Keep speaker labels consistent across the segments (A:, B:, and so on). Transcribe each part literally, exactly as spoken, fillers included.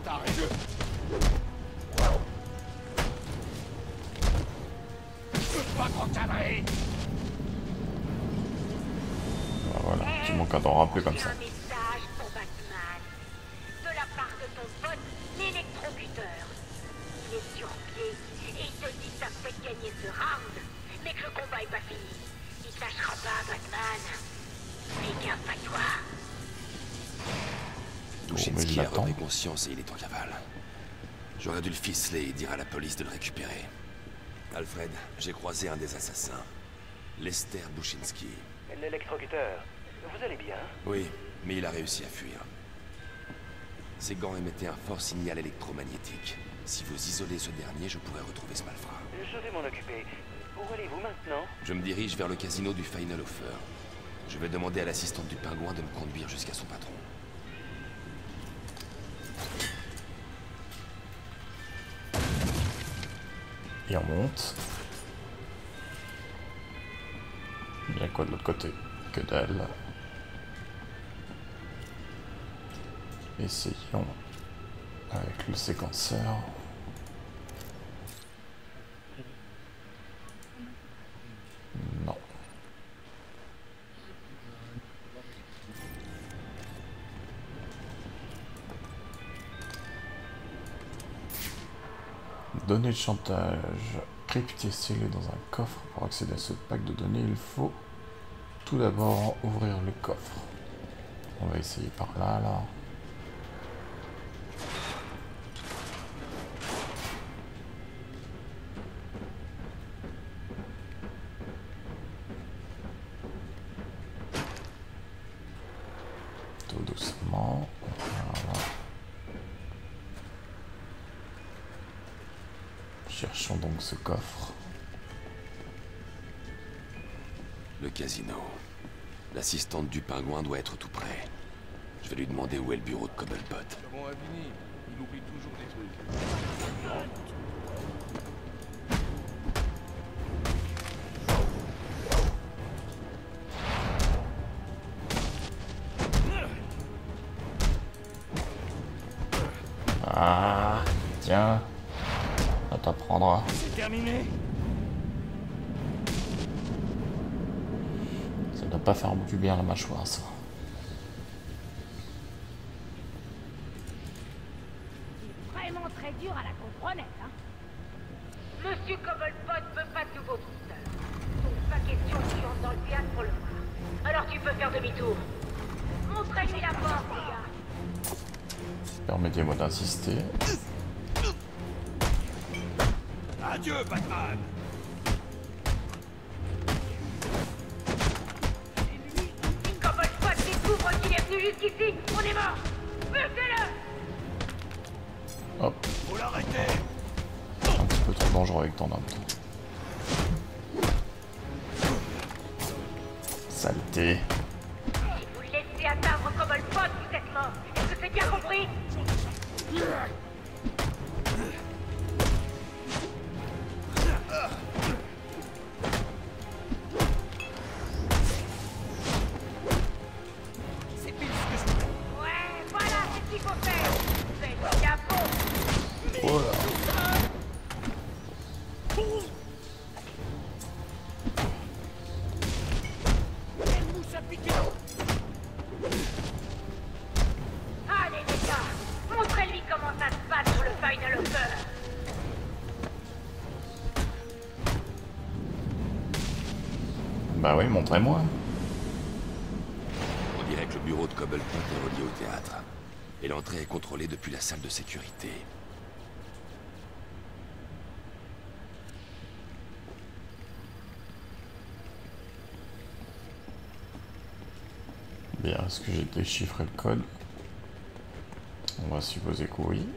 A: taré. Je peux pas t'encadrer.
B: Ah, voilà, tu manques à t'en rappeler comme ça.
C: Un message pour Batman. De la part de ton pote, l'électrocuteur. Il est sur pied et il te dit que t'as peut-être gagné ce round, mais que le combat est pas fini. Il te lâchera pas, Batman. Fais gaffe à toi.
D: Dushinsky a repris conscience et il est en cavale. J'aurais dû le ficeler et dire à la police de le récupérer. Alfred, j'ai croisé un des assassins. Lester Dushinsky.
E: L'électrocuteur. Vous allez bien?
D: Oui, mais il a réussi à fuir. Ses gants émettaient un fort signal électromagnétique. Si vous isolez ce dernier, je pourrais retrouver ce malfrat.
E: Je vais m'en occuper. Où allez-vous maintenant?
D: Je me dirige vers le casino du Final Offer. Je vais demander à l'assistante du pingouin de me conduire jusqu'à son patron.
B: Et on monte. Il y a quoi de l'autre côté? Que dalle. Essayons avec le séquenceur. Non. Données de chantage. Crypté scellé dans un coffre. Pour accéder à ce pack de données, il faut tout d'abord ouvrir le coffre. On va essayer par là, là. Tout doucement. Voilà. Cherchons donc ce coffre.
D: Le casino. L'assistante du pingouin doit être tout près. Je vais lui demander où est le bureau de Cobblepot.
A: Bon, Avini, il oublie toujours des trucs.
B: Ah, tiens. Ça t'apprendra.
A: C'est terminé.
B: Ça doit pas faire du bien à la mâchoire, ça.
C: Vraiment très dur à la comprenette, hein. Monsieur Cobblepot veut pas de nouveau booster. Donc pas question que tu entres dans le théâtre pour le voir. Alors tu peux faire demi-tour. Montrez-lui la porte, les gars.
B: Permettez-moi d'insister.
A: Adieu, Batman.
C: Cobblepot découvre qu'il est venu jusqu'ici. On est mort. Butez-le.
B: Hop,
A: Faut l'arrêter.
B: un petit peu trop dangereux avec ton arme. Saleté.
C: Si vous le laissez atteindre Cobblepot, vous êtes mort. Est-ce que c'est bien compris?
A: C'est pile ce que je voulais.
C: Ouais, voilà, c'est ce qu'il faut faire. Faites gaffe.
B: Oh là.
A: Quelle mouche à piquer.
C: Allez les gars, montrez-lui comment ça se passe sur le Final Offer.
B: Bah oui, montrez-moi.
D: On dirait que le bureau de Cobblepot est relié au théâtre. Et l'entrée est contrôlée depuis la salle de sécurité.
B: Bien, est-ce que j'ai déchiffré le code? On va supposer que oui.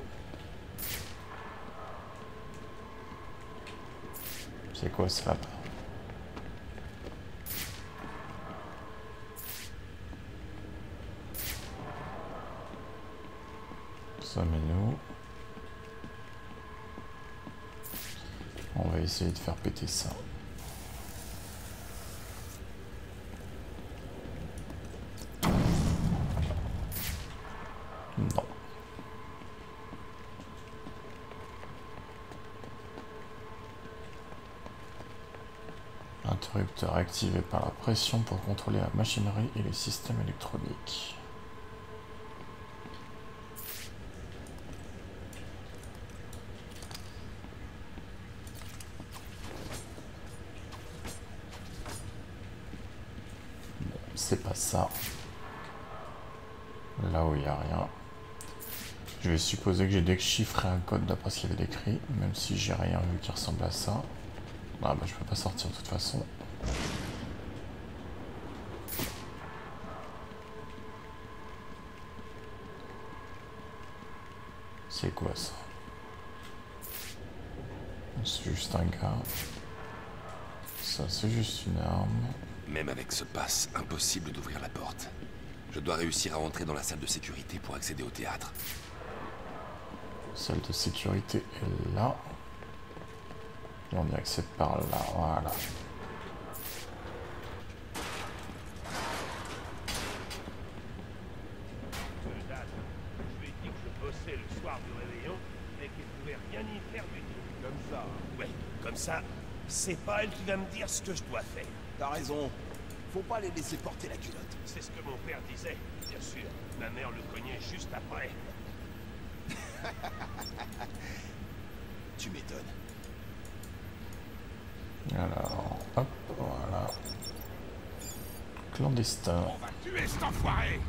B: C'est quoi ça? Sommes-nous? On va essayer de faire péter ça. Non. Interrupteur activé par la pression pour contrôler la machinerie et les systèmes électroniques. Bon, c'est pas ça. Là où il n'y a rien. Je vais supposer que j'ai déchiffré un code d'après ce qu'il y avait décrit, même si j'ai rien vu qui ressemble à ça. Ah bah je peux pas sortir de toute façon. C'est quoi ça? C'est juste un gars. Ça c'est juste une arme.
D: Même avec ce pass, impossible d'ouvrir la porte. Je dois réussir à entrer dans la salle de sécurité pour accéder au théâtre.
B: Salle de sécurité est là. Et on y accède par là, voilà.
F: Je lui ai dit que je bossais le soir du réveillon, mais qu'il pouvait rien y faire du tout. Comme ça. Ouais, comme ça, c'est pas elle qui va me dire ce que je dois faire.
G: T'as raison. Faut pas les laisser porter la culotte.
F: C'est ce que mon père disait, bien sûr. Ma mère le cognait juste après.
G: Tu m'étonnes.
B: Alors, hop, voilà. Clandestin.
F: On va tuer cet enfoiré!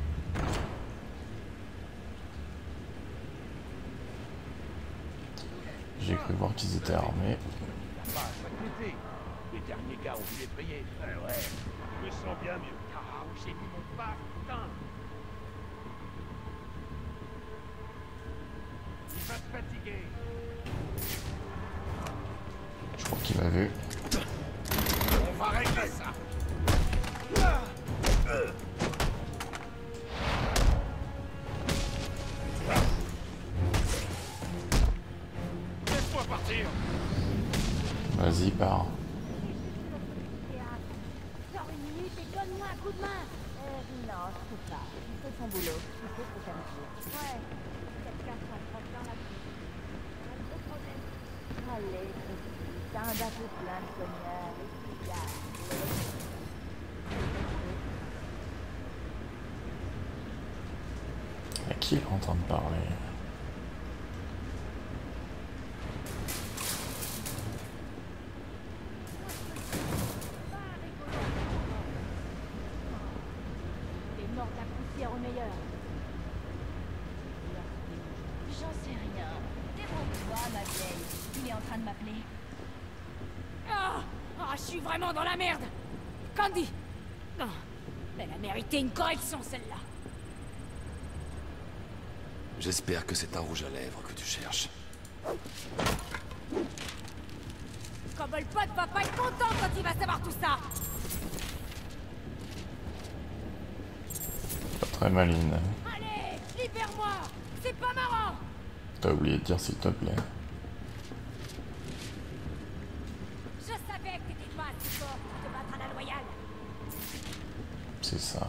B: J'ai cru voir qu'ils étaient armés.
F: Pas à s'inquiéter. Les derniers gars ont vu les payer. Ouais, ouais. Je me sens bien mieux. Ah, où j'ai mis mon pas, putain! Il va se fatiguer.
B: Je crois qu'il m'a vu.
F: On va régler ça. Laisse-moi partir.
B: Vas-y, pars.
C: Sors une minute et donne-moi un coup de main.
H: Euh, non, je trouve pas. Il fait son boulot. Il fait ce que ça me dit.
C: Ouais, quelqu'un se rapproche dans la vie. Un gros problème.
H: Allez, Christy, t'as un bateau plein de cogneurs. Et puis, y a...
B: À qui il est en train de parler?
C: Les morts de la poussière au meilleur.
H: J'en sais rien. Débrouille-toi, ma vieille. Il est en train de m'appeler.
C: Ah, ah, je suis vraiment dans la merde. Candy. Non, elle a mérité une correction, celle-là.
D: J'espère que c'est un rouge à lèvres que tu cherches.
C: Cobblepot va pas être content quand il va savoir tout ça.
B: Pas très maline.
C: Allez, libère-moi. C'est pas marrant.
B: T'as oublié de dire s'il te plaît.
C: Je savais que t'étais pas assez fort pour te battre à la loyale.
B: C'est ça.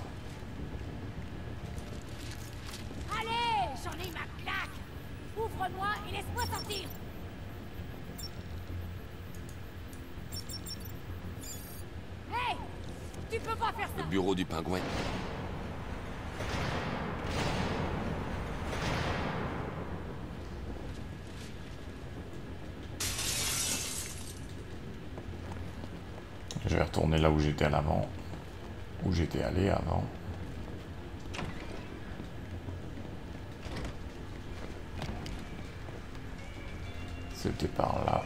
C: Allez, j'en ai ma claque. Ouvre-moi et laisse-moi sortir. Hey, tu peux pas faire ça.
D: Le bureau du pingouin.
B: Je vais retourner là où j'étais à l'avant. Où j'étais allé avant. C'était par là.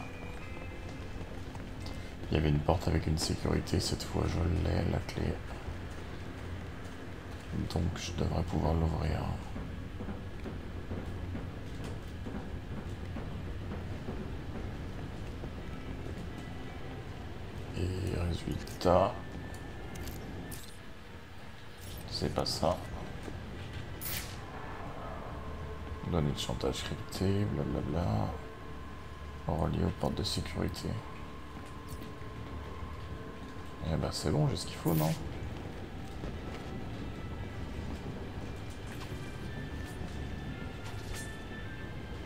B: Il y avait une porte avec une sécurité. Cette fois, je l'ai, la clé. Donc, je devrais pouvoir l'ouvrir. Et résultat... C'est pas ça. Données de chantage cryptées, blablabla. Relié aux portes de sécurité. Eh ben c'est bon, j'ai ce qu'il faut, non?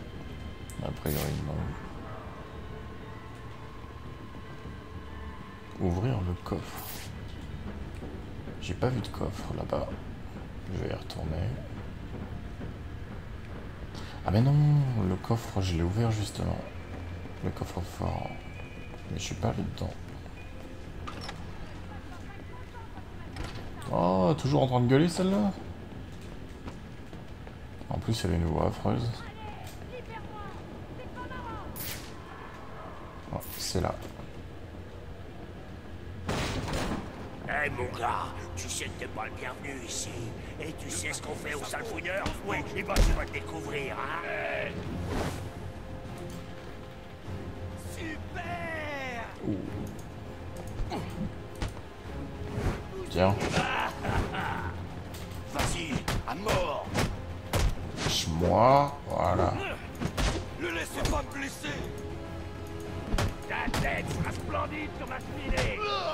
B: A priori, non. ouvrir le coffre. J'ai pas vu de coffre là-bas. Je vais y retourner. Ah mais non, le coffre, je l'ai ouvert justement. Le coffre fort. Mais je suis pas allé dedans. Oh, toujours en train de gueuler celle-là. En plus, elle est une voix affreuse. Oh, c'est là.
F: Eh hey, mon gars, tu sais que t'es pas le bienvenu ici. Et tu sais ce qu'on fait aux salfouilleurs? Oui, et ben tu vas le découvrir, hein. Hey. Super.
B: Ouh. Tiens.
F: Vas-y, à mort.
B: Moi, voilà.
F: Le laissez pas me blesser. Ta tête sera splendide sur ma cheminée.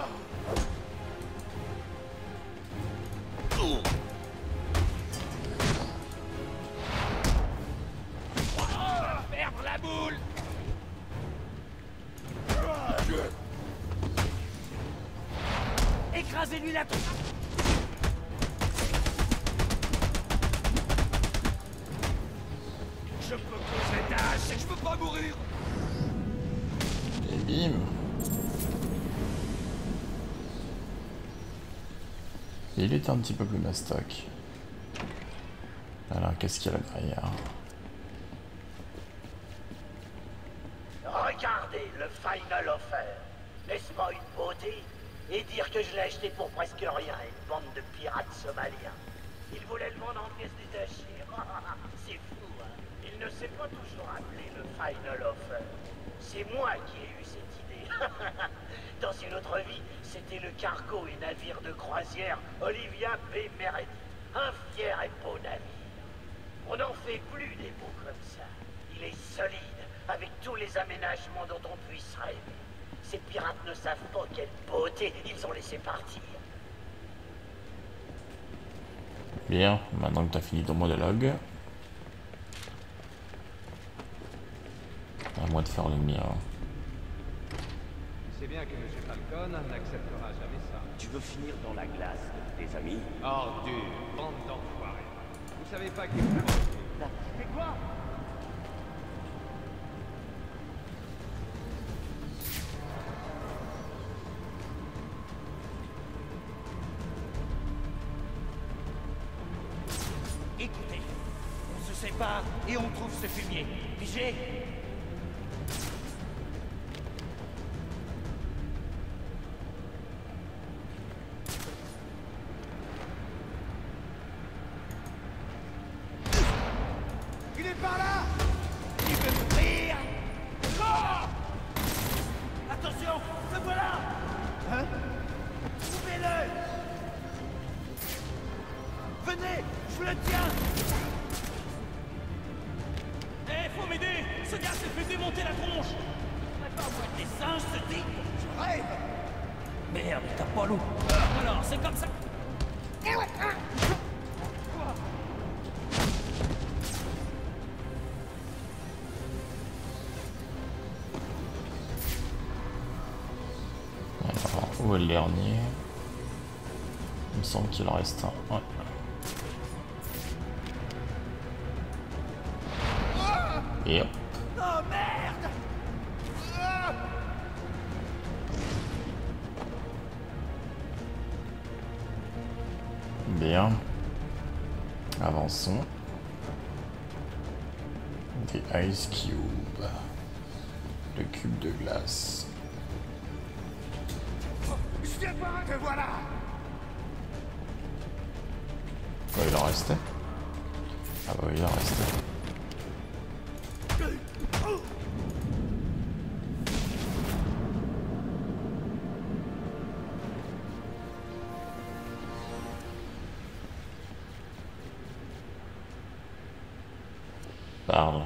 F: Perdre la boule. Écrasez-lui la tête. Je peux causer d'âge, c'est que je peux pas mourir.
B: Et bim. Il est un petit peu plus mastoc. Alors, qu'est-ce qu'il y a là derrière?
F: Regardez le Final Offer. N'est-ce pas une beauté? Et dire que je l'ai acheté pour presque rien, une bande de pirates somaliens. Ils voulaient le vendre en pièces détachées. C'est fou, hein? Il ne s'est pas toujours appelé le Final Offer. C'est moi qui ai eu cette idée. Dans une autre vie, c'était le cargo et navire de croisière Olivia B. Meredith. Un fier et beau navire. On n'en fait plus des beaux comme ça. Il est solide, avec tous les aménagements dont on puisse rêver. Ces pirates ne savent pas quelle beauté ils ont laissé partir.
B: Bien, maintenant que tu as fini ton monologue, à moi de faire le mien.
I: C'est bien que M. Falcon n'acceptera jamais ça.
F: Tu veux finir dans la glace, tes amis?
I: Ordure, bande d'enfoirés. Vous savez pas qui vous a...
F: C'est quoi? Écoutez, on se sépare et on trouve ce fumier. Pigé? Il est par là! Il veut me rire! Oh! Attention, le voilà! Hein? Trouvez-le! Venez, je le tiens! Eh, faut m'aider! Ce gars s'est fait démonter la tronche! On va pas avoir des singes, ce type! Je rêve! Merde, t'as pas l'eau! Alors, c'est comme ça!
B: Alors, où est le dernier? Il me semble qu'il en reste un. Ouais. Et hop.
F: Oh merde!
B: Bien. Avançons. Des Ice Cubes. Le cube de glace.
F: Je sais pas, te voilà!
B: Quoi, il en restait? Ah bah oui, il en restait. Parle.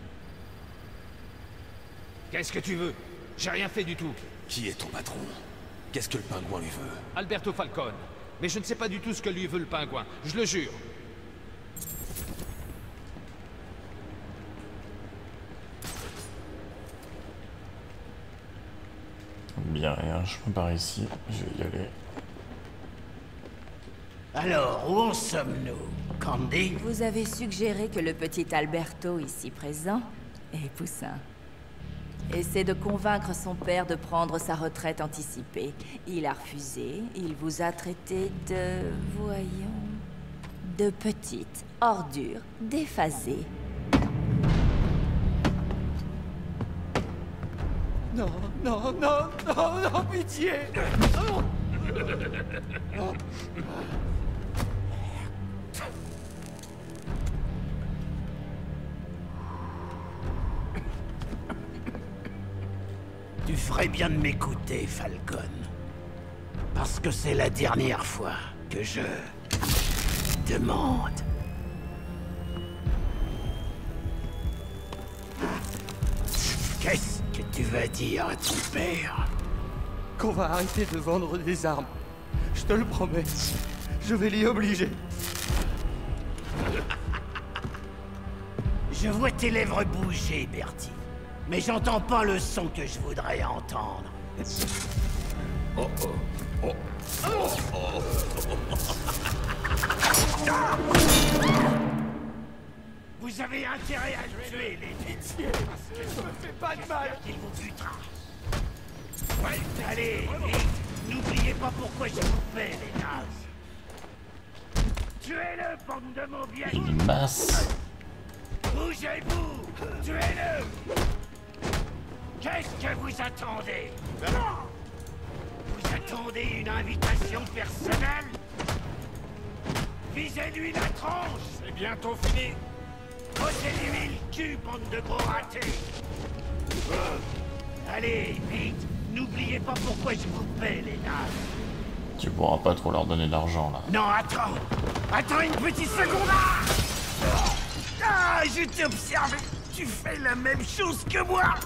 I: Qu'est-ce que tu veux? J'ai rien fait du tout.
D: Qui est ton patron? Qu'est-ce que le pingouin lui veut?
I: Alberto Falcon. Mais je ne sais pas du tout ce que lui veut le pingouin. Je le jure.
B: Bien, il y a un chemin par ici, je vais y aller.
F: Alors, où en sommes-nous, Candy?
H: Vous avez suggéré que le petit Alberto, ici présent, est poussin. Essaie de convaincre son père de prendre sa retraite anticipée. Il a refusé, il vous a traité de... voyons... de petite ordure déphasée.
F: Non, non, non, non, non, pitié! Oh. Oh. Tu ferais bien de m'écouter, Falcon. Parce que c'est la dernière fois que je demande. Qu'est-ce que tu vas dire à ton père?
I: Qu'on va arrêter de vendre des armes. Je te le promets. Je vais l'y obliger.
F: Je vois tes lèvres bouger, Bertie. Mais j'entends pas le son que je voudrais entendre. Oh oh. Oh. Oh. Oh. Vous avez intérêt à le tuer, les pitiés.
I: Je me fais pas de mal.
F: Il vous butera. Ouais, allez, vite. N'oubliez pas pourquoi je vous paie, les nazes. Tuez-le, bande de mobiles.
B: Une masse.
F: Bougez-vous. Tuez-le. Qu'est-ce que vous attendez? Vous attendez une invitation personnelle? Visez-lui la tronche.
A: C'est bientôt fini.
F: Posez-lui le cul, bande de gros ratés. Allez, vite. N'oubliez pas pourquoi je vous paie, les nazes.
B: Tu pourras pas trop leur donner d'argent, là.
F: Non, attends. Attends une petite seconde. Ah, je t'ai observé. Tu fais la même chose que moi.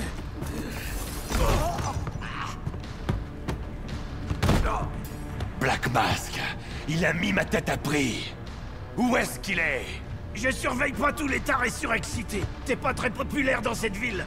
D: Black Mask, il a mis ma tête à prix. Où est-ce qu'il est?
F: Je surveille pas tous les tarés surexcités. T'es pas très populaire dans cette ville.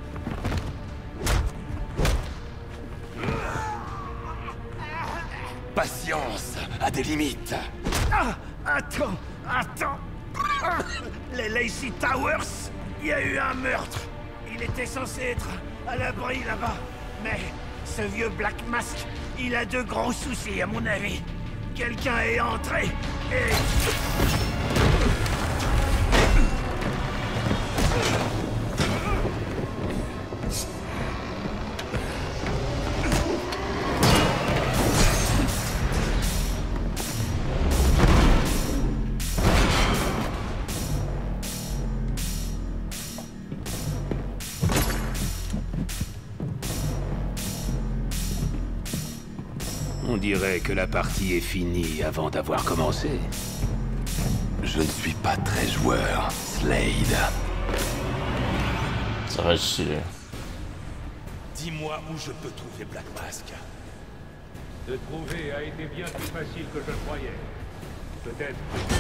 D: Patience a des limites.
F: Ah, attends, attends. Ah, les Lacey Towers, il y a eu un meurtre. Il était censé être à l'abri là-bas. Mais ce vieux Black Mask, il a de gros soucis à mon avis. Quelqu'un est entré et...
D: On dirait que la partie est finie avant d'avoir commencé. Je ne suis pas très joueur, Slade.
B: Ça va chier.
D: Dis-moi où je peux trouver Black Mask.
I: De trouver a été bien plus facile que je le croyais. Peut-être.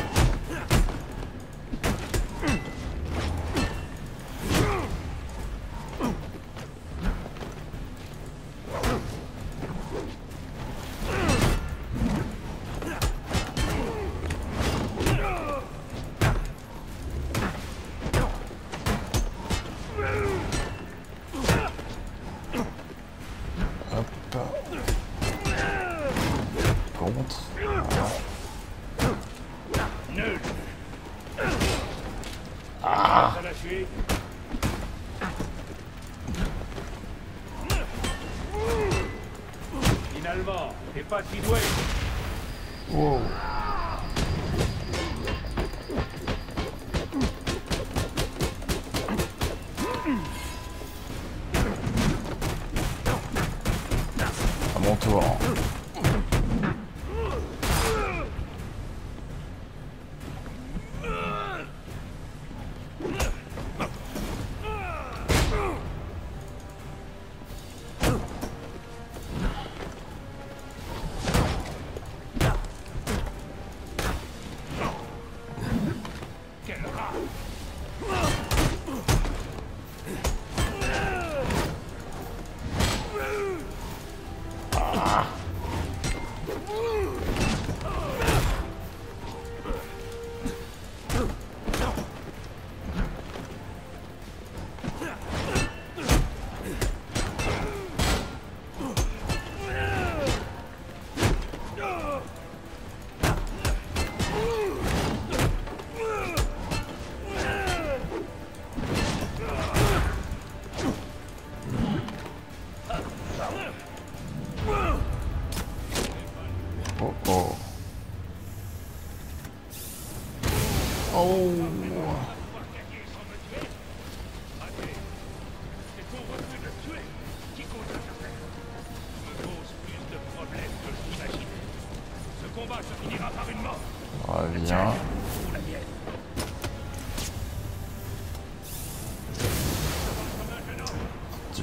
I: Finalement, t'es pas si doué.
B: Wow. À mon tour.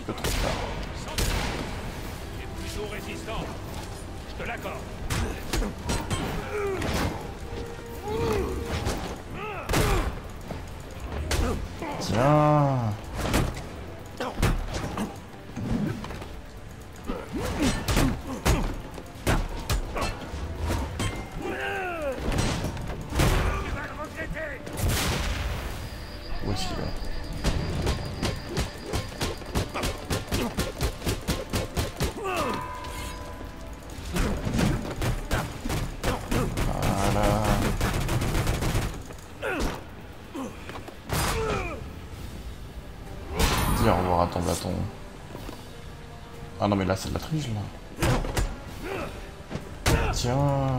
B: peu trop tard.
A: Il est plutôt résistant. Je te l'accorde.
B: Tiens. Où est-ce qu'il est? Dis au revoir à ton bâton. Ah non mais là c'est de la triche là. Tiens.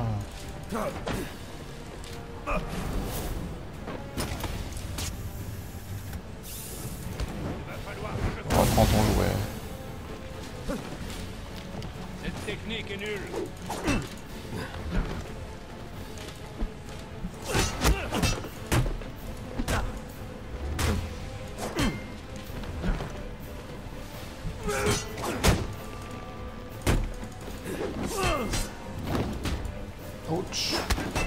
B: Reprends ton jouet.
A: Cette technique est nulle.
B: Ouch.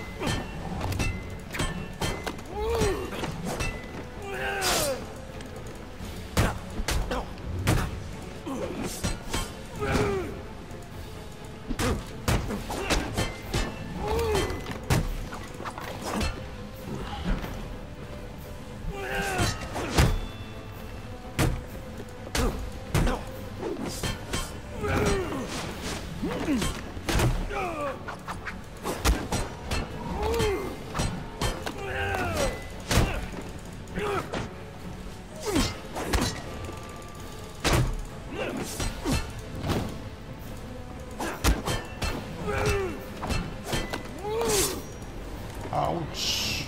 B: Ouch.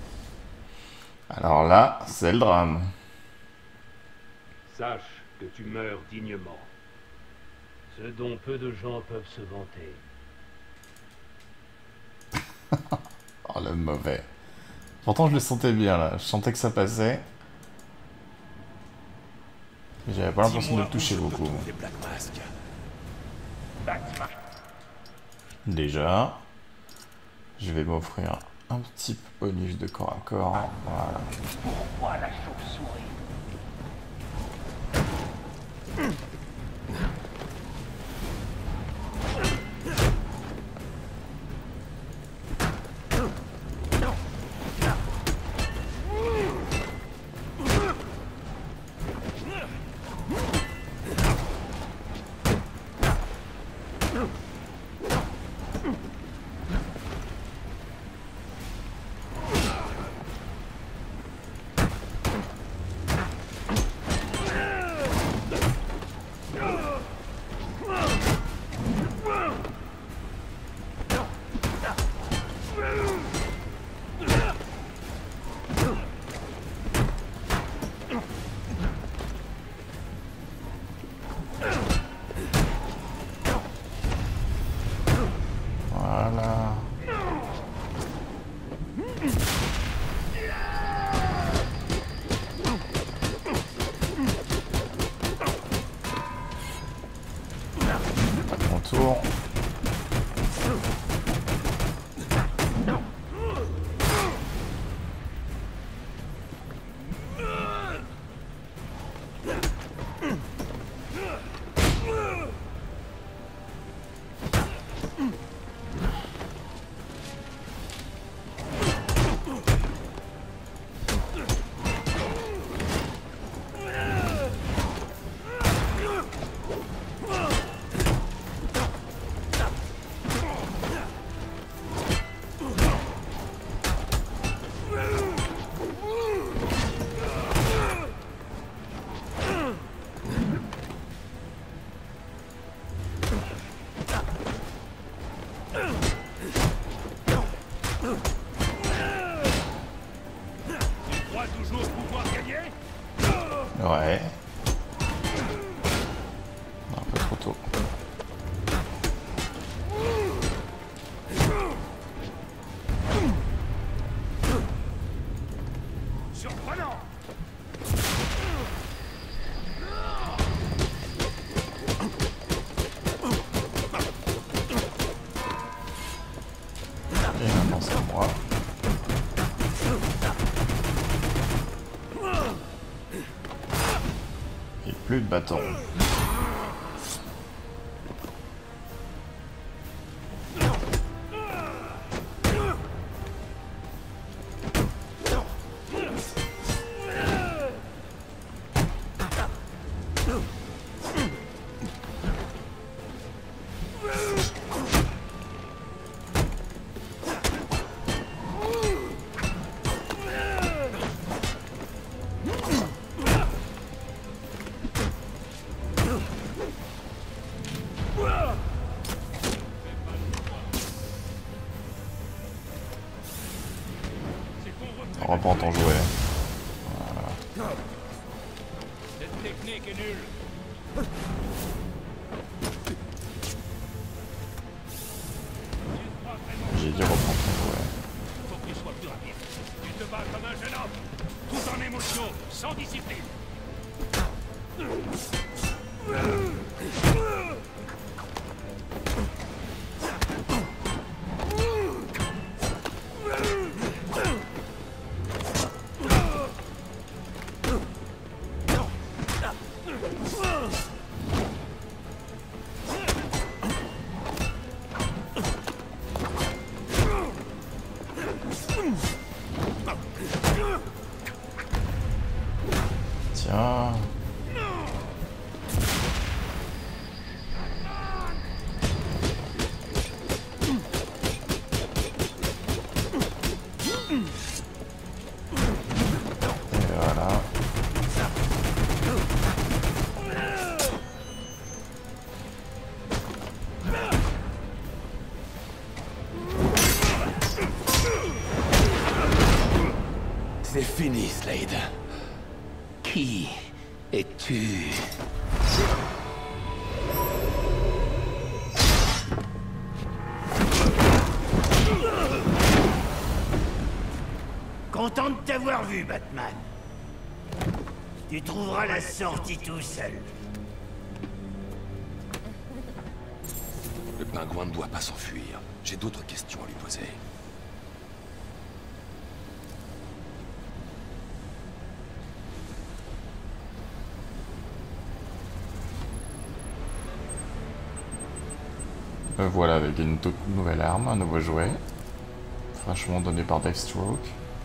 B: Alors là, c'est le drame.
J: Sache que tu meurs dignement. Ce dont peu de gens peuvent se vanter.
B: Oh le mauvais. Pourtant je le sentais bien là, je sentais que ça passait. Mais j'avais pas l'impression de le toucher beaucoup. Déjà, je vais m'offrir un petit bonus de corps à corps. Voilà.
F: Pourquoi la chauve-souris?
B: Voilà. À mon tour. Ouais. Un peu trop tôt.
A: Surprenant.
B: plus de bâton. On reprend ton jouet. Voilà.
A: Cette technique est nulle.
B: J'ai dit reprends ton jouet.
A: Faut que tu sois plus rapide. Tu te bats comme un jeune homme, tout en émotion, sans discipline.
B: Tiens. Et voilà.
D: C'est fini, Slade. Qui es-tu?
F: Content de t'avoir vu, Batman. Tu trouveras la sortie tout seul.
D: Le pingouin ne doit pas s'enfuir. J'ai d'autres questions à lui poser.
B: Euh, voilà, avec une toute nouvelle arme, un nouveau jouet. Franchement donné par Deathstroke.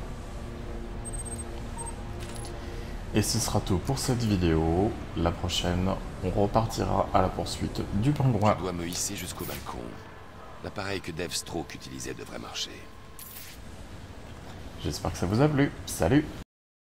B: Et ce sera tout pour cette vidéo. La prochaine, on repartira à la poursuite du pingouin.
D: Je dois me hisser jusqu'au balcon. L'appareil que Deathstroke utilisait devrait marcher.
B: J'espère que ça vous a plu. Salut!